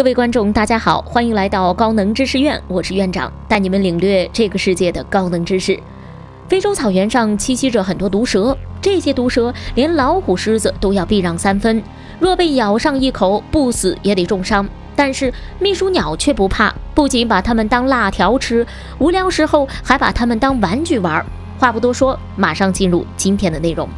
各位观众大家好，欢迎来到高能知识院，我是院长，带你们领略这个世界的高能知识。非洲草原上栖息着很多毒蛇，这些毒蛇连老虎、狮子都要避让3分，若被咬上一口，不死也得重伤。但是秘书鸟却不怕，不仅把它们当辣条吃，无聊时候还把它们当玩具玩。话不多说，马上进入今天的内容。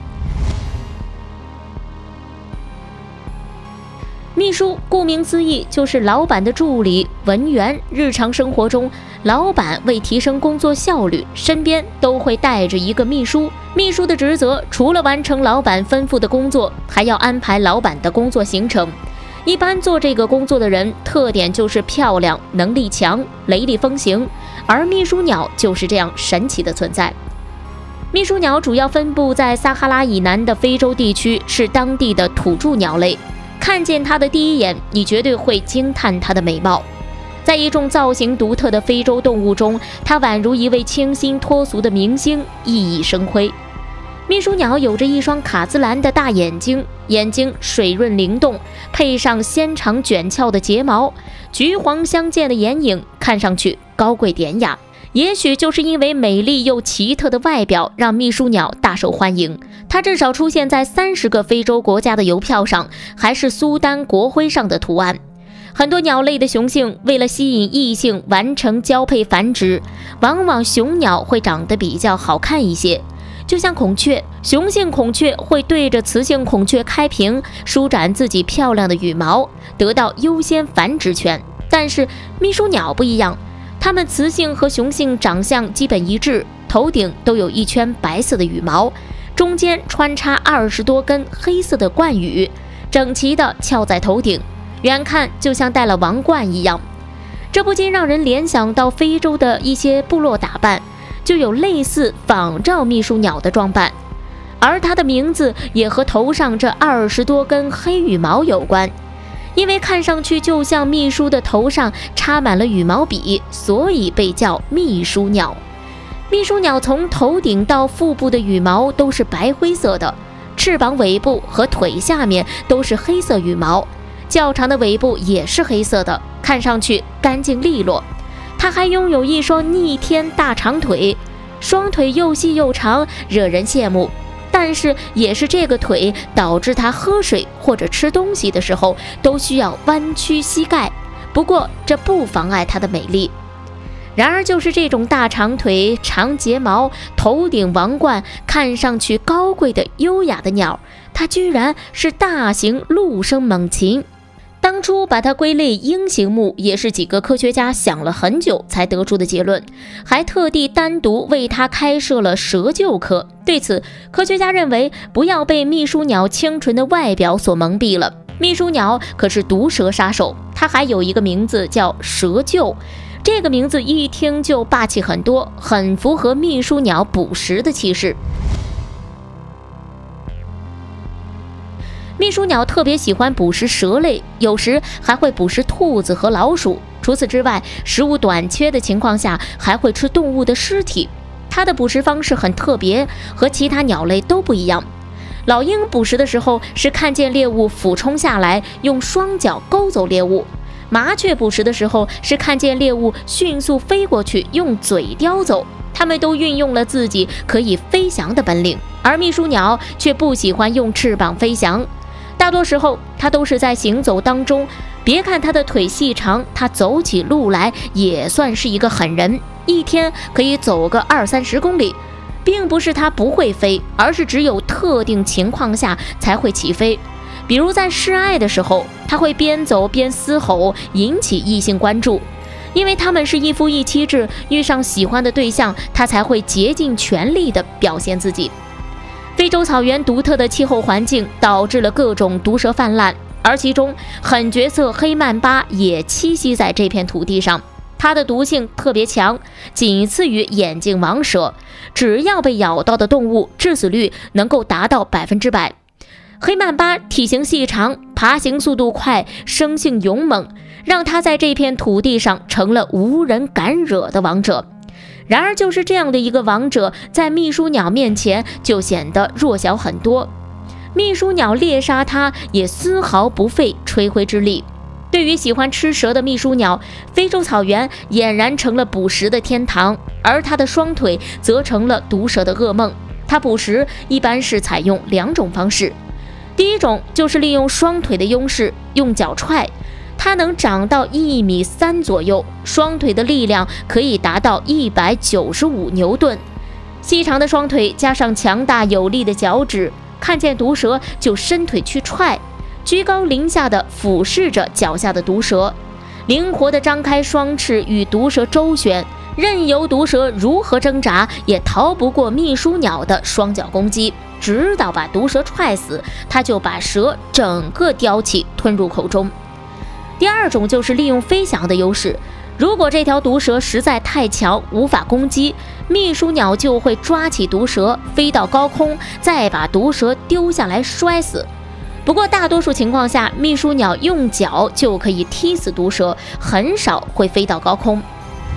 秘书顾名思义就是老板的助理、文员。日常生活中，老板为提升工作效率，身边都会带着一个秘书。秘书的职责除了完成老板吩咐的工作，还要安排老板的工作行程。一般做这个工作的人，特点就是漂亮、能力强、雷厉风行，而秘书鸟就是这样神奇的存在。秘书鸟主要分布在撒哈拉以南的非洲地区，是当地的土著鸟类。看见它的第一眼，你绝对会惊叹它的美貌。在一众造型独特的非洲动物中，它宛如一位清新脱俗的明星，熠熠生辉。秘书鸟有着一双卡姿兰的大眼睛，眼睛水润灵动，配上纤长卷翘的睫毛，橘黄相间的眼影，看上去高贵典雅。也许就是因为美丽又奇特的外表，让秘书鸟大受欢迎。它至少出现在30个非洲国家的邮票上，还是苏丹国徽上的图案。很多鸟类的雄性为了吸引异性完成交配繁殖，往往雄鸟会长得比较好看一些。就像孔雀，雄性孔雀会对着雌性孔雀开屏，舒展自己漂亮的羽毛，得到优先繁殖权。但是秘书鸟不一样，它们雌性和雄性长相基本一致，头顶都有一圈白色的羽毛，中间穿插20多根黑色的冠羽，整齐地翘在头顶，远看就像戴了王冠一样。这不禁让人联想到非洲的一些部落打扮，就有类似仿照秘书鸟的装扮，而它的名字也和头上这20多根黑羽毛有关。因为看上去就像秘书的头上插满了羽毛笔，所以被叫秘书鸟。秘书鸟从头顶到腹部的羽毛都是白灰色的，翅膀尾部和腿下面都是黑色羽毛，较长的尾部也是黑色的，看上去干净利落。它还拥有一双逆天大长腿，双腿又细又长，惹人羡慕。但是也是这个腿导致它喝水或者吃东西的时候都需要弯曲膝盖，不过这不妨碍它的美丽。然而就是这种大长腿、长睫毛、头顶王冠，看上去高贵的优雅的鸟，它居然是大型陆生猛禽。当初把它归类鹰形目，也是几个科学家想了很久才得出的结论，还特地单独为它开设了蛇鹫科。对此，科学家认为不要被秘书鸟清纯的外表所蒙蔽了。秘书鸟可是毒蛇杀手，它还有一个名字叫蛇鹫，这个名字一听就霸气很多，很符合秘书鸟捕食的气势。秘书鸟特别喜欢捕食蛇类，有时还会捕食兔子和老鼠。除此之外，食物短缺的情况下，还会吃动物的尸体。它的捕食方式很特别，和其他鸟类都不一样。老鹰捕食的时候是看见猎物俯冲下来，用双脚勾走猎物；麻雀捕食的时候是看见猎物迅速飞过去，用嘴叼走。它们都运用了自己可以飞翔的本领，而秘书鸟却不喜欢用翅膀飞翔。大多时候它都是在行走当中，别看它的腿细长，它走起路来也算是一个狠人，一天可以走个20-30公里。并不是它不会飞，而是只有特定情况下才会起飞。比如在示爱的时候，它会边走边嘶吼，引起异性关注。因为它们是一夫一妻制，遇上喜欢的对象，它才会竭尽全力地表现自己。非洲草原独特的气候环境导致了各种毒蛇泛滥，而其中狠角色黑曼巴也栖息在这片土地上。它的毒性特别强，仅次于眼镜王蛇，只要被咬到的动物，致死率能够达到100%。黑曼巴体型细长，爬行速度快，生性勇猛，让它在这片土地上成了无人敢惹的王者。然而就是这样的一个王者，在秘书鸟面前就显得弱小很多。秘书鸟猎杀它也丝毫不费吹灰之力。 对于喜欢吃蛇的秘书鸟，非洲草原俨然成了捕食的天堂，而它的双腿则成了毒蛇的噩梦。它捕食一般是采用2种方式，第一种就是利用双腿的优势，用脚踹。它能长到1.3米左右，双腿的力量可以达到195牛顿。细长的双腿加上强大有力的脚趾，看见毒蛇就伸腿去踹，居高临下地俯视着脚下的毒蛇，灵活地张开双翅与毒蛇周旋，任由毒蛇如何挣扎，也逃不过秘书鸟的双脚攻击，直到把毒蛇踹死，它就把蛇整个叼起吞入口中。第二种就是利用飞翔的优势，如果这条毒蛇实在太强，无法攻击，秘书鸟就会抓起毒蛇飞到高空，再把毒蛇丢下来摔死。不过大多数情况下，秘书鸟用脚就可以踢死毒蛇，很少会飞到高空。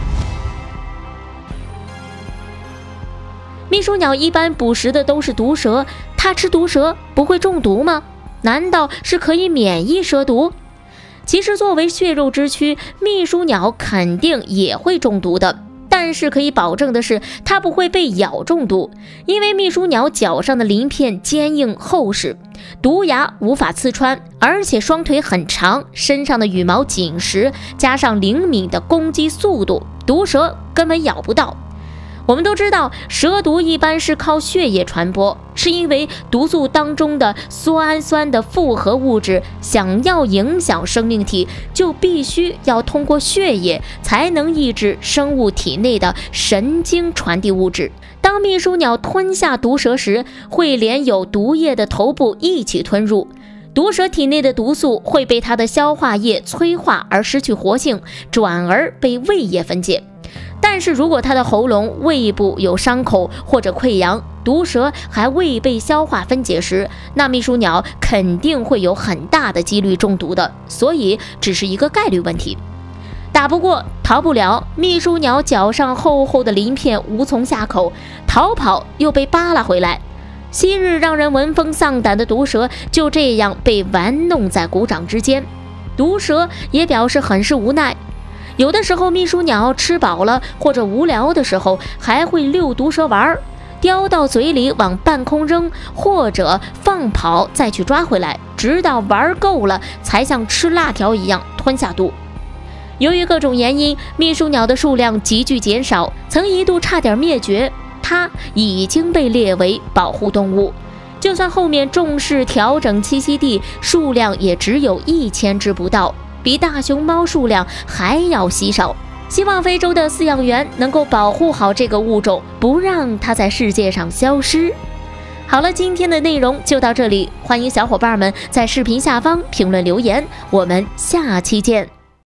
秘书鸟一般捕食的都是毒蛇，它吃毒蛇不会中毒吗？难道是可以免疫蛇毒？其实作为血肉之躯，秘书鸟肯定也会中毒的，但是可以保证的是，它不会被咬中毒，因为秘书鸟脚上的鳞片坚硬厚实，毒牙无法刺穿，而且双腿很长，身上的羽毛紧实，加上灵敏的攻击速度，毒蛇根本咬不到。我们都知道，蛇毒一般是靠血液传播，是因为毒素当中的羧氨酸的复合物质想要影响生命体，就必须要通过血液才能抑制生物体内的神经传递物质。当秘书鸟吞下毒蛇时，会连有毒液的头部一起吞入，毒蛇体内的毒素会被它的消化液催化而失去活性，转而被胃液分解。但是如果它的喉咙、胃部有伤口或者溃疡，毒蛇还未被消化分解时，那秘书鸟肯定会有很大的几率中毒的，所以只是一个概率问题。打不过逃不了，秘书鸟脚上厚厚的鳞片无从下口，逃跑又被扒拉回来。昔日让人闻风丧胆的毒蛇就这样被玩弄在股掌之间，毒蛇也表示很是无奈。有的时候秘书鸟吃饱了或者无聊的时候，还会遛毒蛇玩，叼到嘴里往半空扔，或者放跑再去抓回来，直到玩够了才像吃辣条一样吞下肚。由于各种原因，秘书鸟的数量急剧减少，曾一度差点灭绝，它已经被列为保护动物。就算后面重视调整栖息地，数量也只有1000只不到，比大熊猫数量还要稀少。希望非洲的饲养员能够保护好这个物种，不让它在世界上消失。好了，今天的内容就到这里，欢迎小伙伴们在视频下方评论留言，我们下期见。